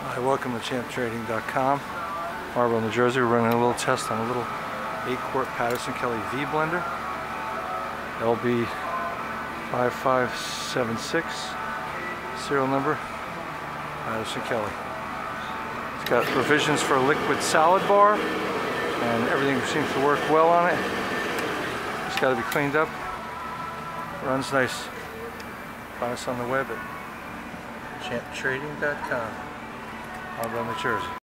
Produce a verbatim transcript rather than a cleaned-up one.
Hi, welcome to champ trading dot com. Marlboro, New Jersey. We're running a little test on a little eight quart Patterson Kelley V blender. L B five five seven six, serial number, Patterson Kelley. It's got provisions for a liquid salad bar, and everything seems to work well on it. It's got to be cleaned up. Runs nice. Find us on the web at champ trading dot com. Marlboro, New Jersey.